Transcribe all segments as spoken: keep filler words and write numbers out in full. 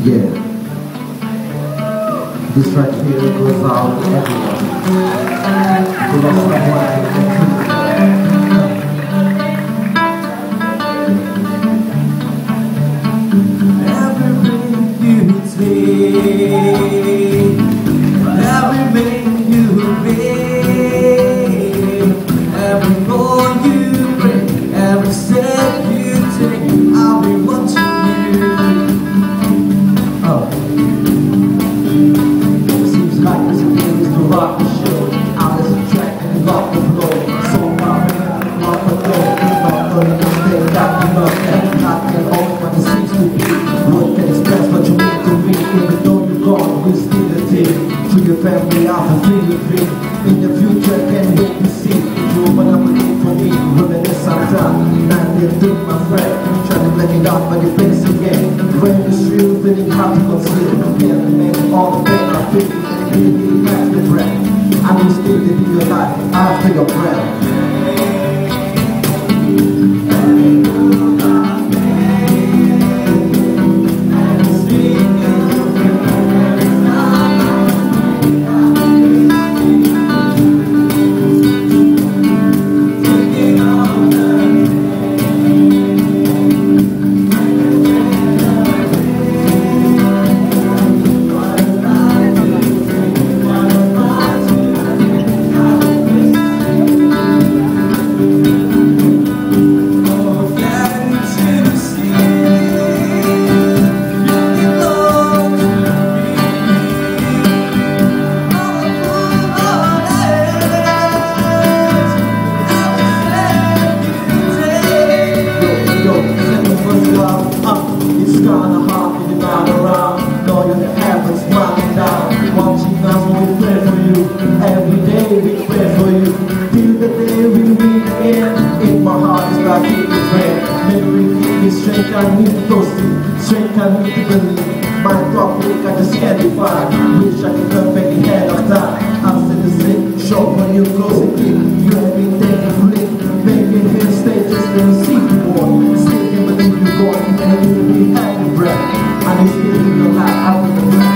Yeah. This right here goes out to everyone who lost someone in the everything you take, everything you make, every call you break, every step you take, I'll be watching you. Oh. Seems like this is to rock the show. Out as a track and rock the flow. So far, rock the flow. Not knowing the thing that you love and not at all what it seems to be. What can express what you mean to me. Even though you're gone, we still a team. To your family, I'll fulfill your dream. In the future, can't wait to see. You open up a day for me. Reminisce sometime. Not there to my friend. Trying to let it out by the face again. When it's real, feeling hard to conceal. Compare the name, all the pain I feel. Really catch the breath. I will still live your life after your breath. Strength I need to proceed, strength I need to believe. My thought weak, I just can't define. Wish I could come back ahead of time. I'll send the sick, show when you close and keep. You have been taking flick, making him stay just to receive you more. Still can't believe you're going, and you will be happy breath. I need to live your life after the breath.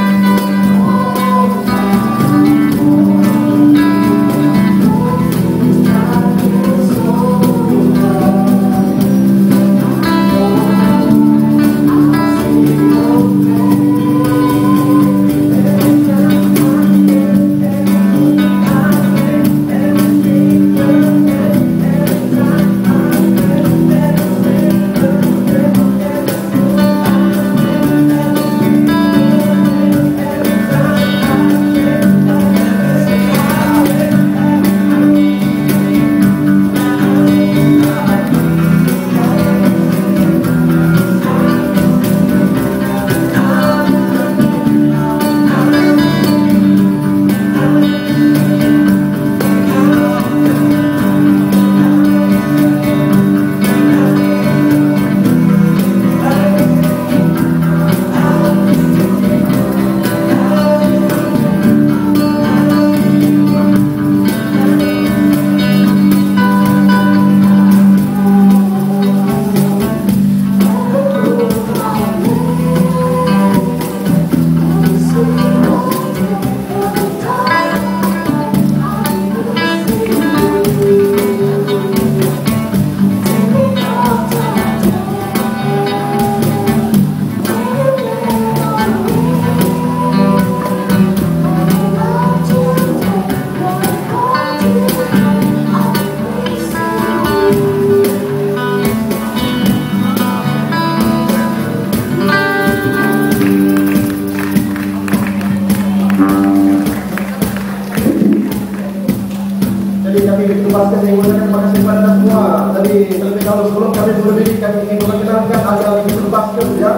Bintulu Buskers yang menggunakan penghasilan dan semua. Tadi terlebih dahulu sebelum kami berdiri, kami ingin memperkenalkan ada Bintulu Buskers ya.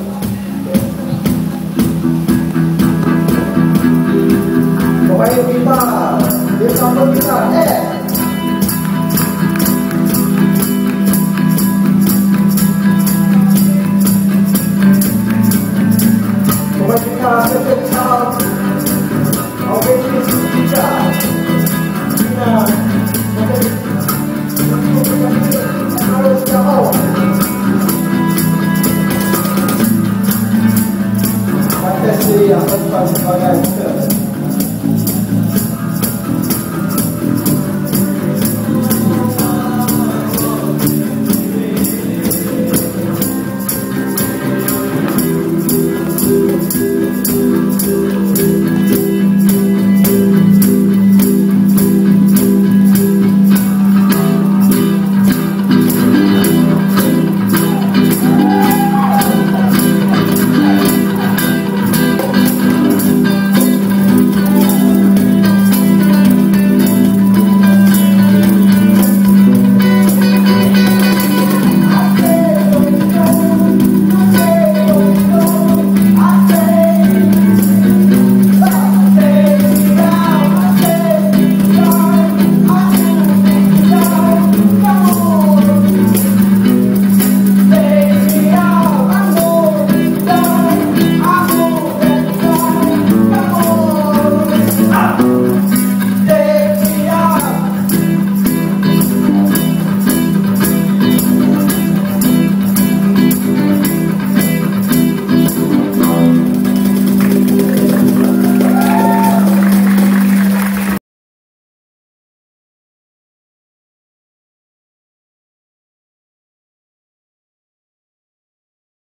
Pemain kita, di samping kita, eh. Pemain kita, Rakan, Oke, kita. That's what I'm trying to